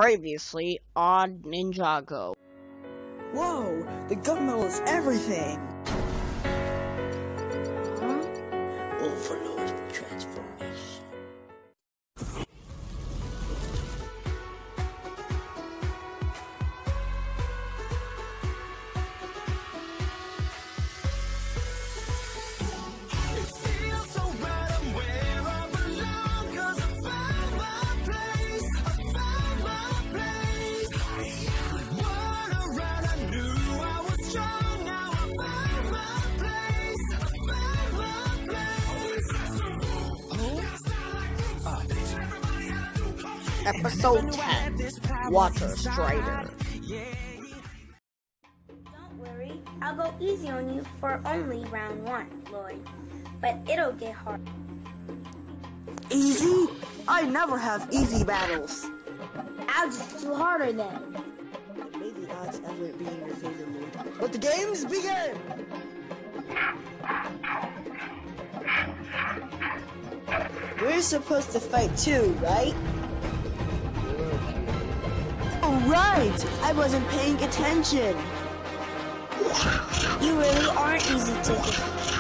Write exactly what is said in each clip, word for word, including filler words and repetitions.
Previously on Ninjago. Whoa, the gun metal is everything! Huh? Overload transformation. Episode ten, Water Strider. Don't worry, I'll go easy on you for only round one, Lloyd. But it'll get hard. Easy? I never have easy battles. I'll just do harder then. May the odds ever be in your favor, Lloyd. Let the games begin! We're supposed to fight too, right? Oh, right! I wasn't paying attention. You really aren't easy to defeat.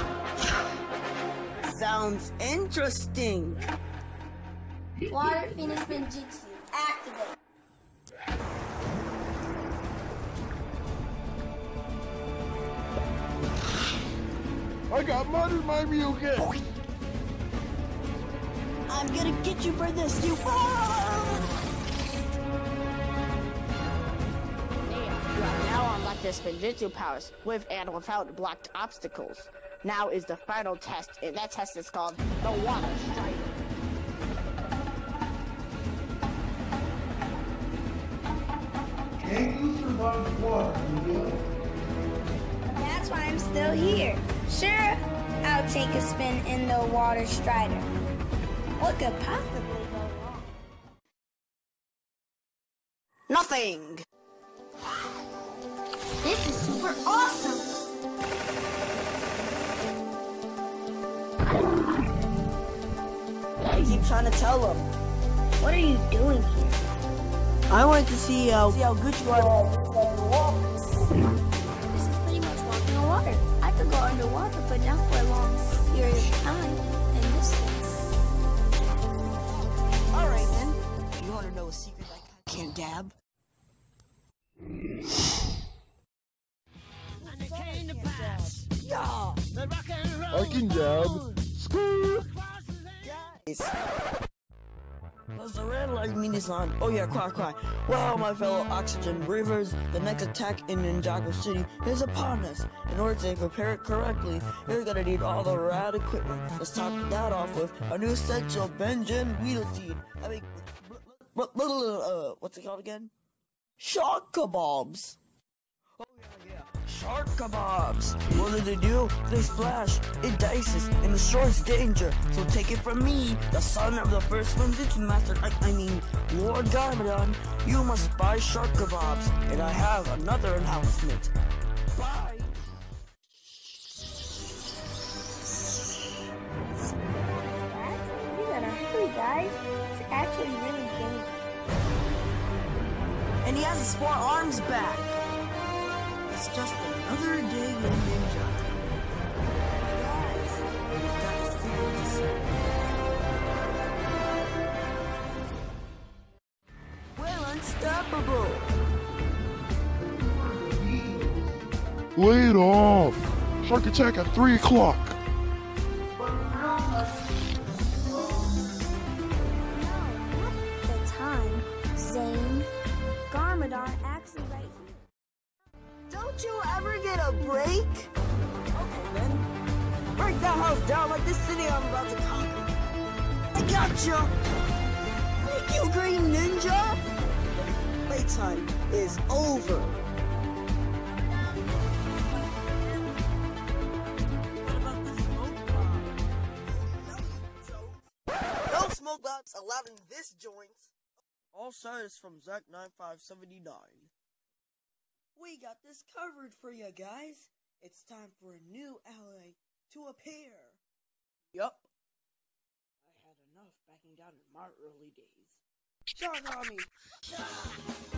Sounds interesting. Water Phoenix Spinjitzu, activate. I got mud in my mucus. I'm gonna get you for this, you. You have now unlocked the Spinjitzu powers with and without blocked obstacles. Now is the final test, and that test is called the Water Strider. Can you survive water? That's why I'm still here. Sure, I'll take a spin in the Water Strider. What could possibly go wrong? Nothing! This is super awesome! I keep trying to tell them. What are you doing here? I wanted to see how, see how good you are. This is pretty much walking on water. I could go underwater, but not for a long period of time. And this thing. Alright then. You want to know a secret I can't dab? Yeah. I can dab. Screw. Guys. Does the red light mean it's on? Oh yeah, cry, cry. Well, my fellow oxygen breathers, the next attack in Ninjago City is upon us. In order to prepare it correctly, you're gonna need all the rad equipment. Let's top that off with a new essential Benjamin Wheelteed. I mean, uh, what's it called again? Shark kebabs. Oh yeah, yeah. Shark kebabs! What do they do? They splash, it dices, and destroys danger. So take it from me, the son of the first Spinjitzu master, I, I mean, Lord Garmadon. You must buy shark kebabs, and I have another announcement. Bye! You gotta hurry, guys. It's actually really dangerous. And he has his four arms back. It's just another day in Ninja. Guys, we've got a secret to say. We're unstoppable. Laid off. Shark attack at three o'clock. The time, Zane, Garmadon actually right here. Don't you ever get a break? Okay then. Break that house down like this city I'm about to conquer. I gotcha! Thank you, Green Ninja! Playtime is over. What about the smoke bomb? No smoke bombs allowed in this joint. All starters from Zach ninety-five seventy-nine. We got this covered for you guys. It's time for a new ally to appear. Yup. I had enough backing down in my early days. Shark on me!